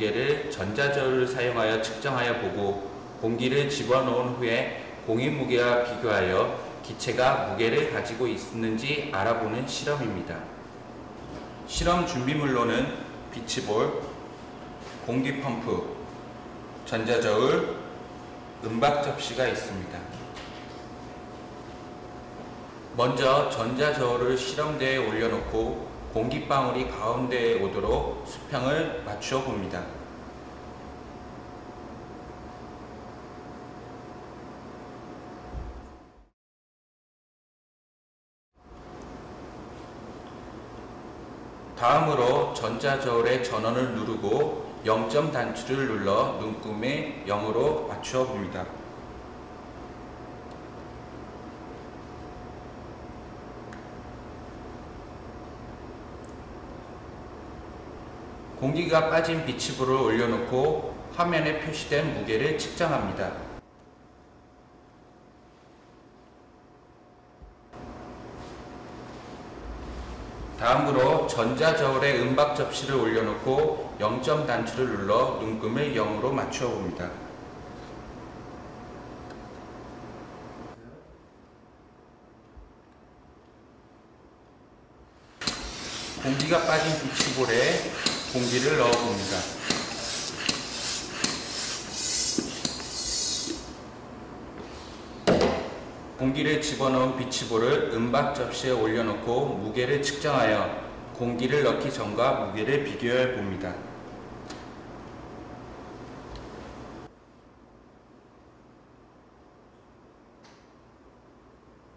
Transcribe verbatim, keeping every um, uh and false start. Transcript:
무게를 전자저울을 사용하여 측정하여 보고 공기를 집어넣은 후에 공의 무게와 비교하여 기체가 무게를 가지고 있는지 알아보는 실험입니다. 실험 준비물로는 비치볼, 공기펌프, 전자저울, 은박접시가 있습니다. 먼저 전자저울을 실험대에 올려놓고 공기방울이 가운데에 오도록 수평을 맞추어 봅니다. 다음으로 전자저울의 전원을 누르고 영 점 단추를 눌러 눈금에 영으로 맞추어 봅니다. 공기가 빠진 비치볼을 올려놓고 화면에 표시된 무게를 측정합니다. 다음으로 전자저울에 은박 접시를 올려놓고 영 점 단추를 눌러 눈금을 영으로 맞추어 봅니다. 공기가 빠진 비치볼에 공기를 넣어 봅니다. 공기를 집어넣은 비치볼을 은박 접시에 올려놓고 무게를 측정하여 공기를 넣기 전과 무게를 비교해 봅니다.